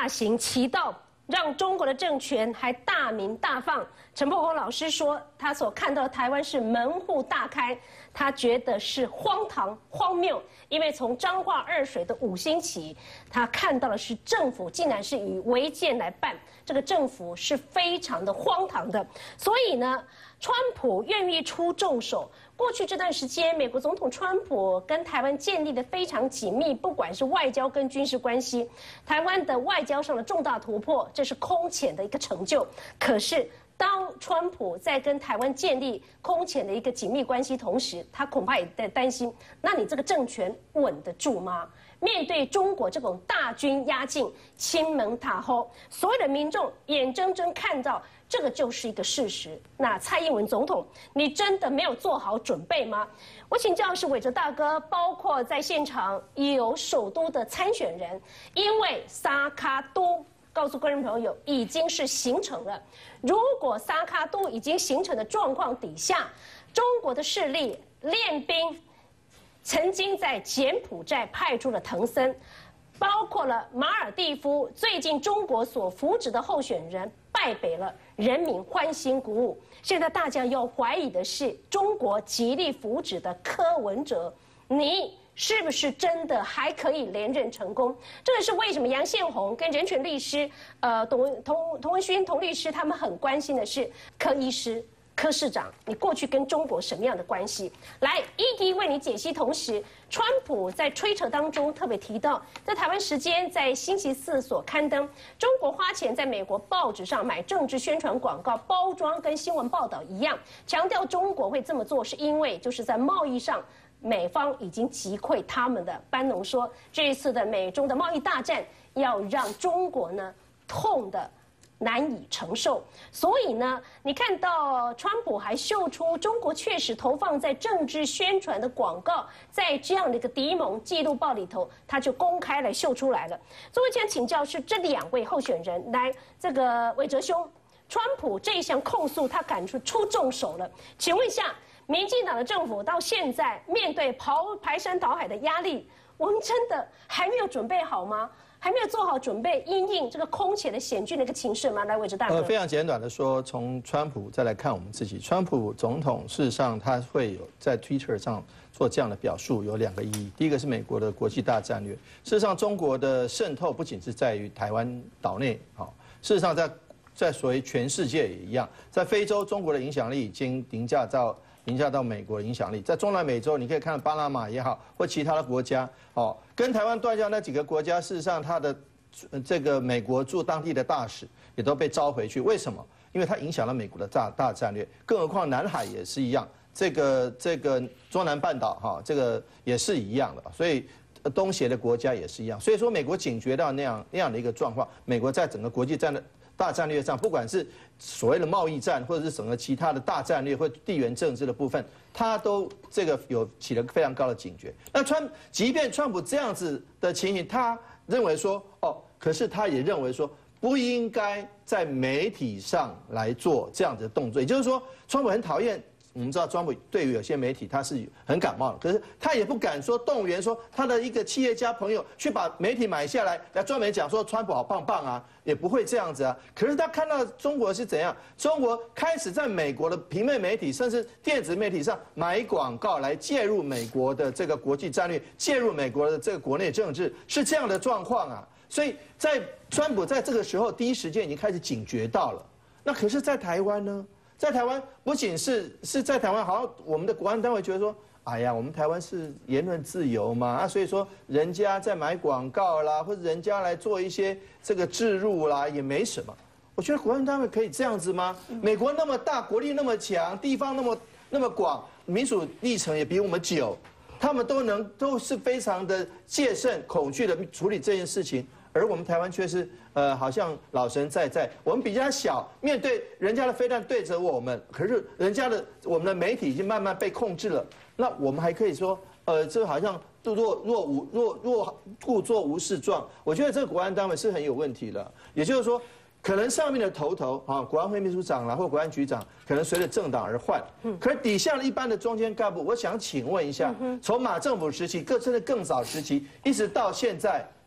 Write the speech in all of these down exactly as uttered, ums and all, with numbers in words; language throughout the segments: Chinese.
大行其道，让中国的政权还大鸣大放。陈柏宏老师说，他所看到的台湾是门户大开，他觉得是荒唐荒谬，因为从彰化二水的五星旗，他看到的是政府竟然是以违建来办，这个政府是非常的荒唐的。所以呢，川普愿意出重手。过去这段时间，美国总统川普跟台湾建立的非常紧密，不管是外交跟军事关系，台湾的外交上的重大突破，这是空前的一个成就。可是，当川普在跟台湾建立空前的一个紧密关系同时，他恐怕也在担心，那你这个政权稳得住吗？面对中国这种大军压境、亲门踏后，所有的民众眼睁睁看到这个就是一个事实。那蔡英文总统，你真的没有做好准备吗？我请教的是伟哲大哥，包括在现场有首都的参选人，因为沙卡都告诉观众朋友已经是形成了。如果沙卡都已经形成的状况底下，中国的势力练兵。曾经在柬埔寨派出了藤森，包括了马尔地夫，最近中国所扶植的候选人败北了，人民欢欣鼓舞。现在大家要怀疑的是，中国极力扶植的柯文哲，你是不是真的还可以连任成功？这个是为什么杨宪宏跟人权律师，呃，董文童童文勋童律师他们很关心的是柯医师。柯市长，你过去跟中国什么样的关系？来，一题为你解析。同时，川普在推特当中特别提到，在台湾时间在星期四所刊登，中国花钱在美国报纸上买政治宣传广告，包装跟新闻报道一样，强调中国会这么做是因为就是在贸易上，美方已经击溃他们的。班农说，这一次的美中的贸易大战要让中国呢痛的。难以承受，所以呢，你看到川普还秀出中国确实投放在政治宣传的广告，在这样的一个迪蒙纪录报里头，他就公开来秀出来了。所以我想请教是这两位候选人，来，这个伟哲兄，川普这一项控诉他敢出出重手了，请问一下，民进党的政府到现在面对刨排山倒海的压力，我们真的还没有准备好吗？还没有做好准备，因应这个空前的险峻的一个情势吗？来，伟哲大哥。 呃，非常简短的说，从川普再来看我们自己，川普总统事实上他会有在 Twitter 上做这样的表述，有两个意义。第一个是美国的国际大战略，事实上中国的渗透不仅是在于台湾岛内，好，事实上在在所谓全世界也一样，在非洲中国的影响力已经凌驾到。凌驾到美国的影响力，在中南美洲，你可以看到巴拿马也好，或其他的国家，哦，跟台湾断交那几个国家，事实上，它的这个美国驻当地的大使也都被召回去。为什么？因为它影响了美国的大大战略。更何况南海也是一样，这个这个中南半岛哈，这个也是一样的。所以东协的国家也是一样。所以说，美国警觉到那样那样的一个状况，美国在整个国际战略。大战略上，不管是所谓的贸易战，或者是整个其他的大战略或地缘政治的部分，他都这个有起了非常高的警觉。那川，即便川普这样子的情形，他认为说，哦，可是他也认为说，不应该在媒体上来做这样子的动作。也就是说，川普很讨厌。我们知道，川普对于有些媒体他是很感冒的，可是他也不敢说动员说他的一个企业家朋友去把媒体买下来，来专门讲说川普好棒棒啊，也不会这样子啊。可是他看到中国是怎样，中国开始在美国的平面媒体甚至电子媒体上买广告来介入美国的这个国际战略，介入美国的这个国内政治，是这样的状况啊。所以在川普在这个时候第一时间已经开始警觉到了。那可是，在台湾呢？在台湾不仅是是在台湾，好像我们的国安单位觉得说，哎呀，我们台湾是言论自由嘛，啊，所以说人家在买广告啦，或者人家来做一些这个置入啦，也没什么。我觉得国安单位可以这样子吗？美国那么大，国力那么强，地方那么那么广，民主历程也比我们久，他们都能都是非常的戒慎恐惧的处理这件事情。而我们台湾却是，呃，好像老神在在，我们比较小，面对人家的飞弹对着我们，可是人家的我们的媒体已经慢慢被控制了，那我们还可以说，呃，这好像若若无若若故作无事状。我觉得这个国安单位是很有问题的，也就是说，可能上面的头头啊，国安会秘书长啦或国安局长，可能随着政党而换，嗯，可是底下的一般的中间干部，我想请问一下，从马政府时期，更甚至更早时期，一直到现在。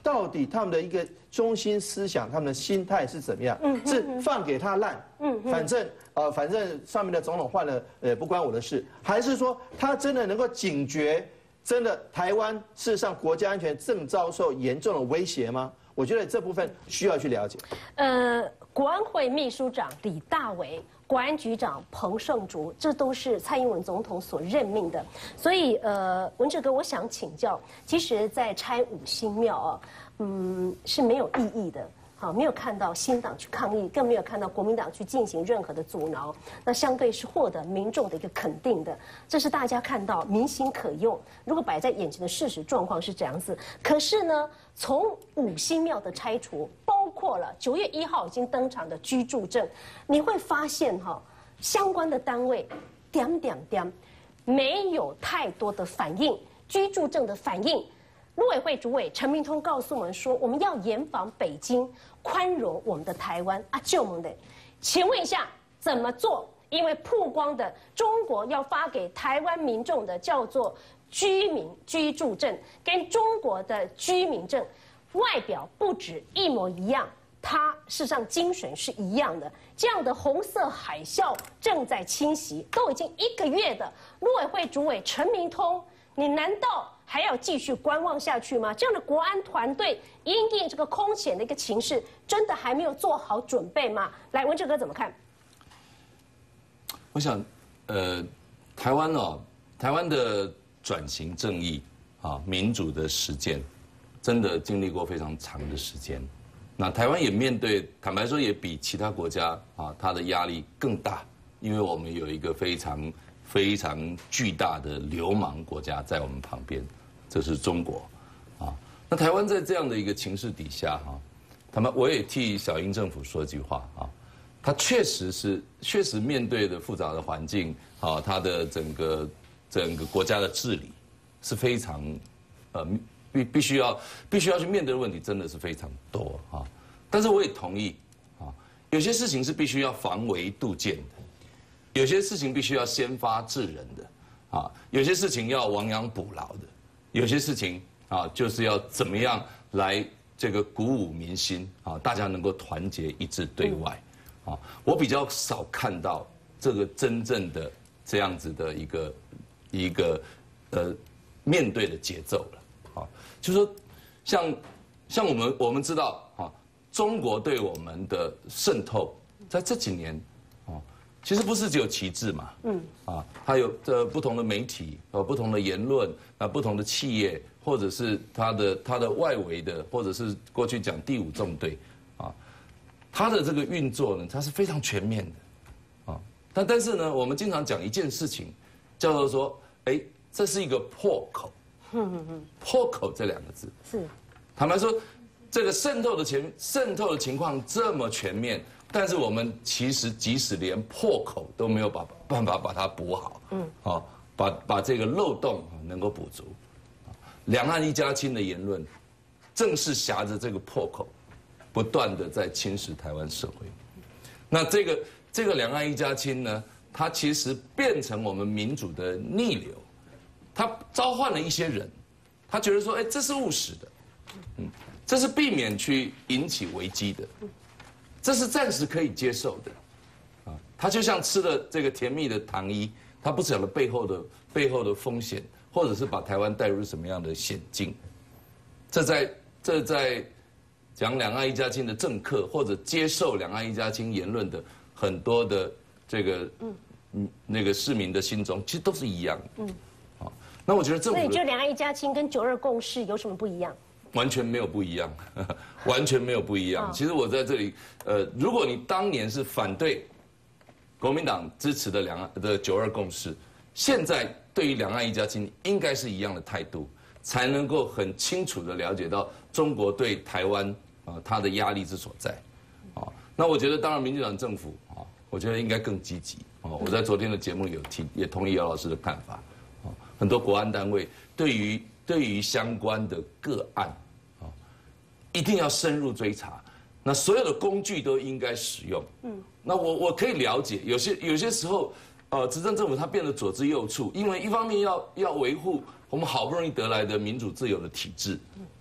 到底他们的一个中心思想，他们的心态是怎么样？是放给他烂，反正呃反正上面的总统换了，呃不关我的事，还是说他真的能够警觉，真的台湾事实上国家安全正遭受严重的威胁吗？我觉得这部分需要去了解。 呃，国安会秘书长李大为。国安局长彭胜竹，这都是蔡英文总统所任命的，所以呃，文哲哥，我想请教，其实，在拆五星庙啊，嗯，是没有意义的，好，没有看到新党去抗议，更没有看到国民党去进行任何的阻挠，那相对是获得民众的一个肯定的，这是大家看到民心可用。如果摆在眼前的事实状况是这样子，可是呢，从五星庙的拆除。包括了九月一号已经登场的居住证，你会发现哈，相关的单位点点点，没有太多的反应。居住证的反应，陆委会主委陈明通告诉我们说，我们要严防北京宽容我们的台湾啊，救我们的。请问一下怎么做？因为曝光的中国要发给台湾民众的叫做居民居住证，跟中国的居民证。外表不止一模一样，它事实上精神是一样的。这样的红色海啸正在侵袭，都已经一个月的陆委会主委陈明通，你难道还要继续观望下去吗？这样的国安团队因应这个空前的一个情势，真的还没有做好准备吗？来，文哲哥怎么看？ 我想，呃，台湾哦，台湾的转型正义啊，民主的实践。真的经历过非常长的时间，那台湾也面对，坦白说也比其他国家啊，它的压力更大，因为我们有一个非常非常巨大的流氓国家在我们旁边，这是中国，啊，那台湾在这样的一个情势底下哈，他们我也替小英政府说句话啊，他确实是确实面对的复杂的环境啊，他的整个整个国家的治理是非常呃。必必须要必须要去面对的问题真的是非常多啊，但是我也同意啊，有些事情是必须要防微杜渐的，有些事情必须要先发制人的啊，有些事情要亡羊补牢的，有些事情啊就是要怎么样来这个鼓舞民心啊，大家能够团结一致对外啊，我比较少看到这个真正的这样子的一个一个呃面对的节奏了。啊，就是说，像像我们我们知道啊，中国对我们的渗透，在这几年，啊，其实不是只有旗帜嘛，嗯，啊，它有呃不同的媒体，呃不同的言论，啊不同的企业，或者是它的它的外围的，或者是过去讲第五纵队，啊，它的这个运作呢，它是非常全面的，啊，但但是呢，我们经常讲一件事情，叫做说，哎，这是一个破口。破口这两个字是，坦白说，这个渗透的情渗透的情况这么全面，但是我们其实即使连破口都没有把办法把它补好，嗯，好，把把这个漏洞能够补足，两岸一家亲的言论，正是挟着这个破口，不断的在侵蚀台湾社会。那这个这个两岸一家亲呢，它其实变成我们民主的逆流。他召唤了一些人，他觉得说，哎，这是务实的，嗯，这是避免去引起危机的，这是暂时可以接受的，啊，他就像吃了这个甜蜜的糖衣，他不晓得背后的背后的风险，或者是把台湾带入什么样的险境，这在这在讲两岸一家亲的政客，或者接受两岸一家亲言论的很多的这个嗯那个市民的心中，其实都是一样的，嗯。那我觉得政府， 那你觉得两岸一家亲跟九二共识有什么不一样？ 完全没有不一样，呵呵完全没有不一样。哦、其实我在这里，呃，如果你当年是反对国民党支持的两岸的九二共识，现在对于两岸一家亲应该是一样的态度，才能够很清楚的了解到中国对台湾啊、呃、它的压力之所在。啊、哦，那我觉得当然民进党政府啊、哦，我觉得应该更积极。哦，我在昨天的节目有提，也同意姚老师的看法。很多国安单位对于对于相关的个案，啊，一定要深入追查，那所有的工具都应该使用。嗯，那我我可以了解，有些有些时候，呃，执政政府它变得左支右绌，因为一方面要要维护我们好不容易得来的民主自由的体制，啊，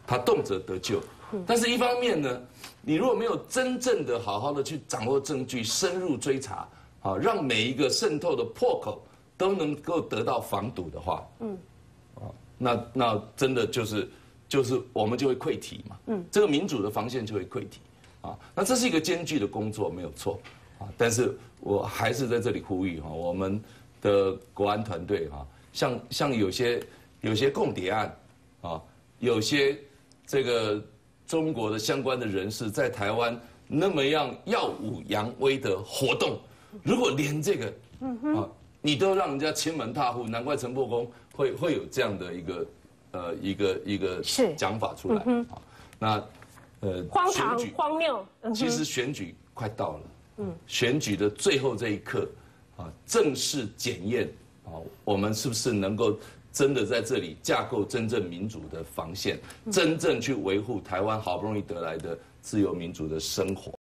他动辄得救。但是一方面呢，你如果没有真正的好好的去掌握证据，深入追查，啊，让每一个渗透的破口都能够得到防堵的话，嗯，啊，那那真的就是就是我们就会溃堤嘛，嗯，这个民主的防线就会溃堤，啊，那这是一个艰巨的工作，没有错，啊，但是我还是在这里呼吁哈，我们的国安团队哈，像像有些有些共谍案，啊，有些这个中国的相关的人士在台湾那么样耀武扬威的活动，如果连这个，啊，你都让人家亲门踏户，难怪陈破公会会有这样的一个呃一个一个讲法出来啊。那呃， 荒唐荒谬。 其实选举快到了，嗯，选举的最后这一刻，啊，正式检验啊，我们是不是能够真的在这里架构真正民主的防线，真正去维护台湾好不容易得来的自由民主的生活。